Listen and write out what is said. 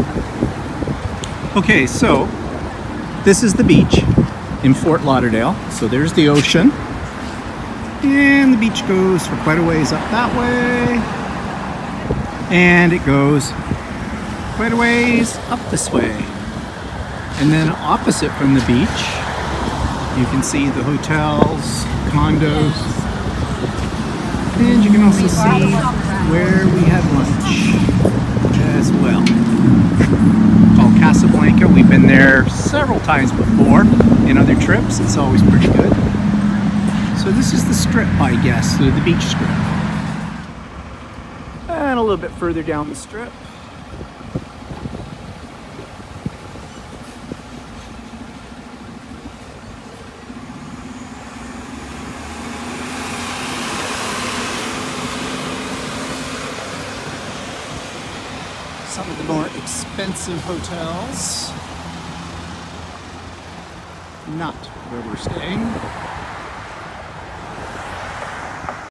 Okay, so this is the beach in Fort Lauderdale. So there's the ocean. And the beach goes for quite a ways up that way. And it goes quite a ways up this way. And then opposite from the beach, you can see the hotels, condos. And you can also see where we had lunch as well. Called Casablanca. We've been there several times before in other trips. It's always pretty good. So this is the strip, I guess, the beach strip. And a little bit further down the strip. Some of the more expensive hotels. Not where we're staying.